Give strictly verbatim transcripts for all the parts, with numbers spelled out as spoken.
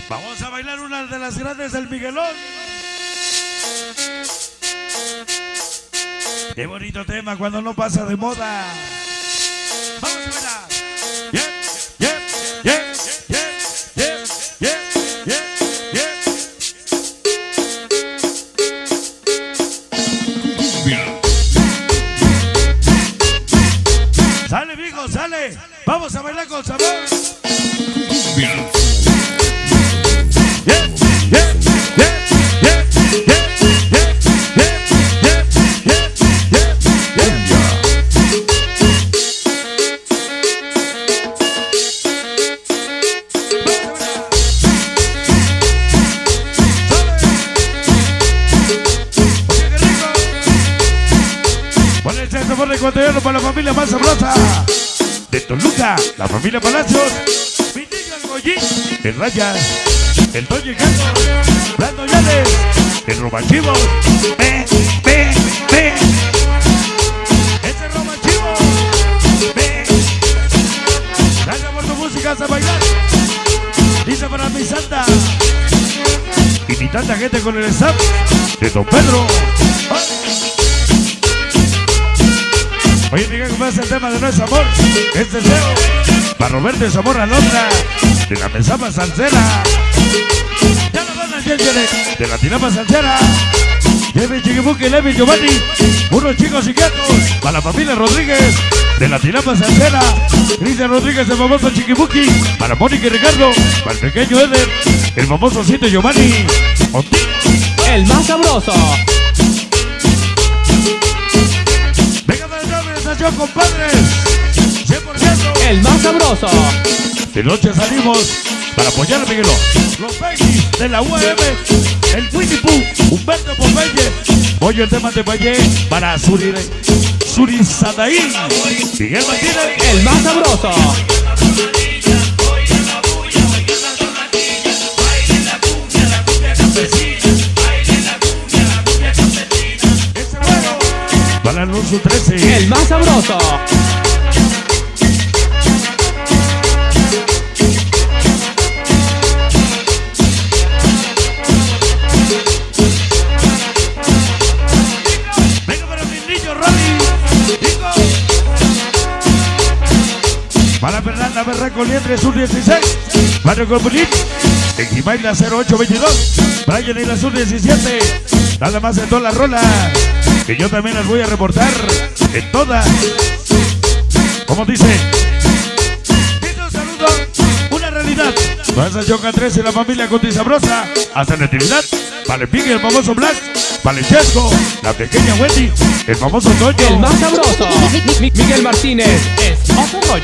Vamos a bailar una de las grandes del Miguelón. Qué bonito tema cuando no pasa de moda. Vamos a bailar. Yeah, yeah, yeah, yeah, yeah, yeah, yeah, yeah. Sale, viejo, sale. Vamos a bailar con sabor. Bien. Yeah, yeah, yeah, yeah, yeah, yeah, yeah, yeah, yeah, yeah, yeah. ¿Cuál es el sabor ecuatoriano para la familia más sabrosa? De Toluca, la familia Palacios, mi niño el Goyín, el Rayas, el Toño y Gato, Brando Yales, el Robachivos, ve, ve, ve, ese Robachivos, ve, gracias por tu música, a bailar, dice para mi santa, y mi tanta gente con el staff de Don Pedro. Oye, Miguel, ¿cómo es el tema de No es amor? Es deseo. Para Roberto es amor a la otra. De la mesapa salsera. Ya la van a llegar de la tinapa salsera. Lleve Chiquibuki, Levi, Giovanni. Unos chicos y gatos. Para la familia Rodríguez. De la tinapa salsera. Cristian Rodríguez, el famoso Chiquibuki. Para Mónica y Ricardo. Para el pequeño Eder. El famoso Cito Giovanni. Contigo. El más sabroso. Compadres, cien por ciento. El más sabroso. De noche salimos para apoyar a Miguelón. Los Peggy de la U A M, el Winnie Pooh, Humberto Popeye. Oye, el tema de Valle para Suri, Suri Sadaí, Miguel Martínez. El más sabroso. Para el Alonso trece. El más sabroso. Venga para mi niño Rolly. Para Fernanda Berraco Liendre, Sur dieciséis. Mario Copulín. En Jimaila cero ocho veintidós. Brian y la Sur diecisiete. Nada más en todas las rolas. Que yo también las voy a reportar en todas. Como dice, un saludo, una realidad. Pasa Yoka trece, la familia Conti Sabrosa. Hasta Natividad. Vale Piggy, el famoso Black. Vale Chesco, la pequeña Wendy. El famoso Toño. El más sabroso. Mi Miguel Martínez es otro rollo.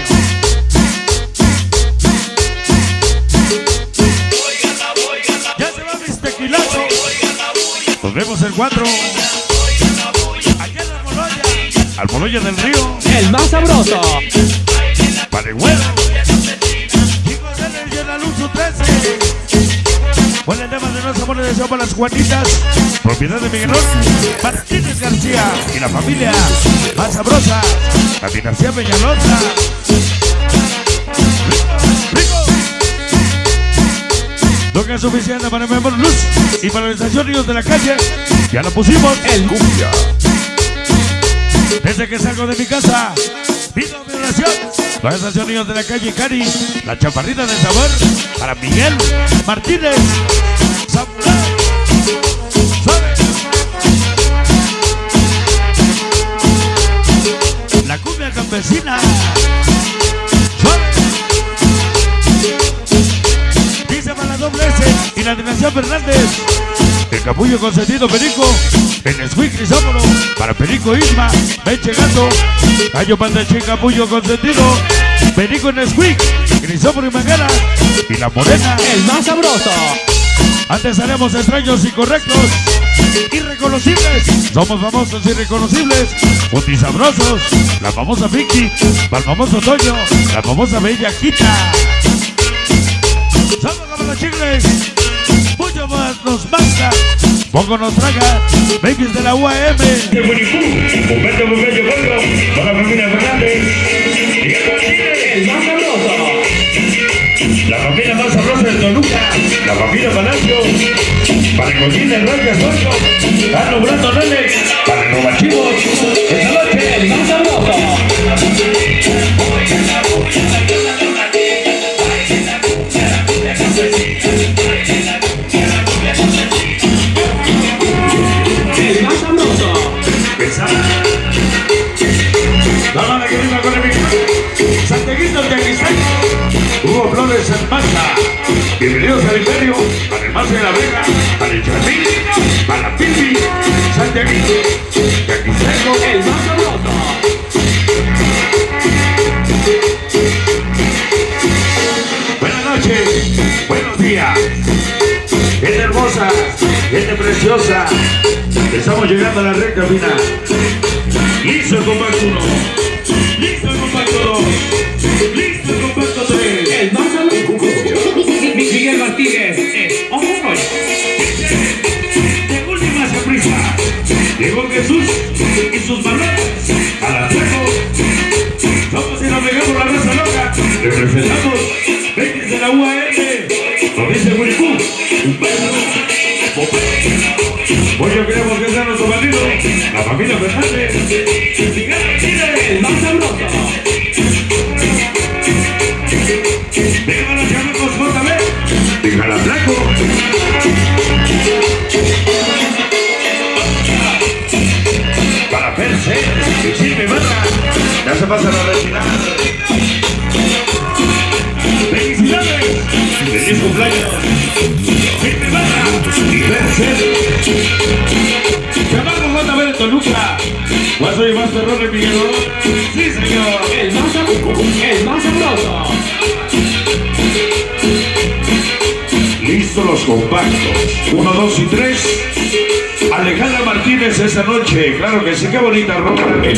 Ya se va mis tequilazos. Nos vemos el cuatro. Al Moloya del Río. El más sabroso. Paregüero. Chicos de el Alonso trece. Buen tema de los amores de deseo para las Juanitas. Propiedad de Miguelón. Martínez García. Y la familia más sabrosa. La dinastía Peñalosa. Rico. Lo que es suficiente para el Memo Luz. Y para la estación Ríos de la Calle. Ya la pusimos. El cumbia. Desde que salgo de mi casa, pido mi oración. La estación Niños de la Calle Cari, la chaparrita del sabor, para Miguel Martínez, Samurai, Suave. La cumbia campesina, Suave. Dice para la doble S y la dinastía Fernández. El capullo consentido Perico, el Squid Crisóforo, para Perico Isma, Meche Gato, Gallo Pandache, capullo consentido, Perico en Squid, Crisóforo y Mangana, y la Morena. El más sabroso. Antes haremos extraños y correctos, irreconocibles, somos famosos y reconocibles, sabrosos, la famosa Vicky, para el famoso Toño, la famosa Bella Quita. Somos como los chicles. Mucho más nos basta, poco nos traga, babies de la U A M. De Winnie Pooh, Humberto Popeye Gordo, con la familia Fernández. El más sabroso. La familia más sabrosa de Toluca. la familia Palacio, para Colín el Reyes Socio, Carlos Brandon Alex, para Nova Chivos, esta noche el más sabroso. El más sabroso. Dama de que venga con el micrófono, Santiaguito de Aquistán, Hugo Flores en marcha. Bienvenidos al Imperio, para el Marce de la Vega, para el Chapín, para la Pipi, Santiaguito de Aquistán, El más sabroso. buenas noches, buenos días, gente hermosa, gente preciosa. Estamos llegando a la recta final. Listo el compacto uno, listo el compacto dos, listo el compacto tres. El más sabroso. Miguel Martínez es hoy. De última sorpresa, llegó Jesús y sus balones a la juego. Somos y nos pegamos la raza loca. Representamos Betis de la U A L. Con dice Buricú, un beso. Hoy yo creemos que es nuestro bandido, la familia Fernández, Miguel Martínez, El más sabroso. vengan los chamacos J B, Dígala Blanco. Para Perse, que sirve barra, ya se pasa la retirada. ¡Felicidades! ¡Feliz cumpleaños! ¡Sirve barra! ¡Y Perse! ¡Chamaco J B de Toluca! ¿Vas a oír más perrón de Miguel? ¡Sí, señor! El más sabroso. El más sabroso. Listos los compactos. Uno, dos y tres. Alejandra Martínez esa noche. Claro que sí, qué bonita ropa.